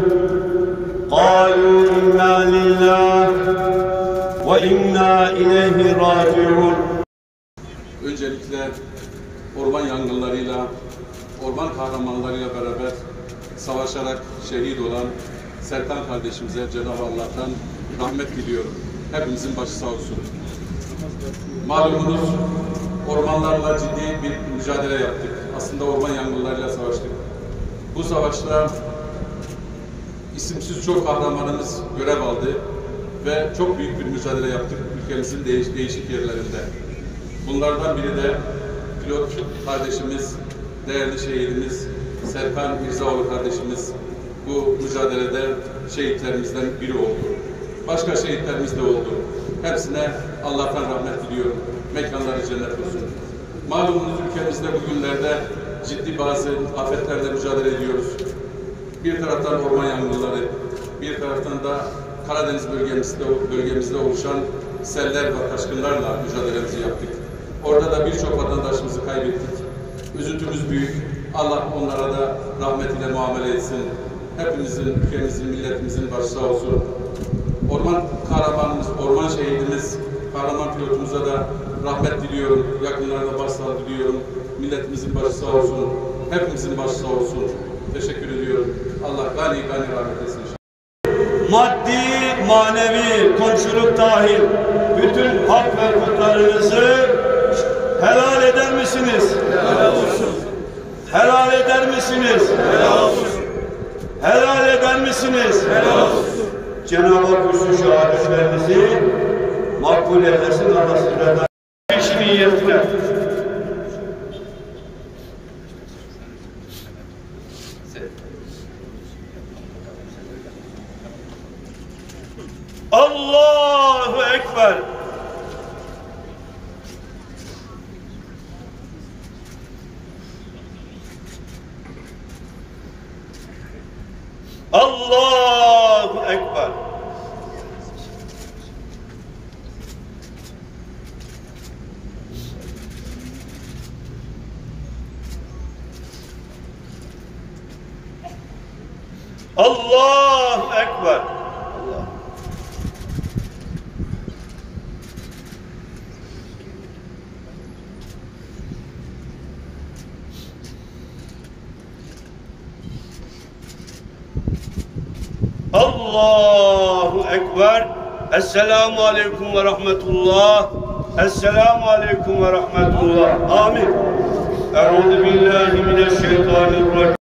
قالوا إنا لله وإنا إليه راجعون. Öncelikle orman yangınlarıyla, orman kahramanlarıyla beraber savaşarak şehit olan Serkan kardeşimize Cenab-ı Allah'tan rahmet diliyorum. Hepimizin başı sağ olsun. Malumunuz ormanlarla ciddi bir mücadele yaptık. Aslında orman yangınlarıyla savaştık. Bu savaşta isimsiz çok kahramanımız görev aldı ve çok büyük bir mücadele yaptık ülkemizin değişik yerlerinde. Bunlardan biri de pilot kardeşimiz, değerli şehidimiz Serkan Mirzaoğlu kardeşimiz bu mücadelede şehitlerimizden biri oldu. Başka şehitlerimiz de oldu. Hepsine Allah'tan rahmet diliyorum. Mekanları cennet olsun. Malumunuz ülkemizde bugünlerde ciddi bazı afetlerle mücadele ediyoruz. Bir taraftan orman yangınları, bir taraftan da Karadeniz bölgemizde oluşan seller ve taşkınlarla mücadelemizi yaptık. Orada da birçok vatandaşımızı kaybettik. Üzüntümüz büyük. Allah onlara da rahmetiyle muamele etsin. Hepimizin, ülkemizin, milletimizin başı sağ olsun. Orman kahramanımız, orman şehidimiz, kahraman pilotumuza da rahmet diliyorum. Yakınlarına başsağlığı diliyorum. Milletimizin başı sağ olsun. Hepimizin başı sağ olsun. Teşekkür ediyorum. Allah gani rahmet etsin. Maddi, manevi, komşuluk dahil bütün hak ve hukuklarınızı helal eder misiniz? Helal olsun. Helal eder misiniz? Helal olsun. Helal eder misiniz? Helal olsun. Cenab-ı Hak üstü şehadetlerinizi makbul eylesin. Allah sizlerden işi niyetine. Allahu Ekber. Allahu Ekber. Allahu Ekber. Allah. Allahu Ekber. Esselamu Aleyküm ve Rahmetullah. Esselamu Aleyküm ve Rahmetullah. Amin. Euzu billahi mineşşeytanirracim.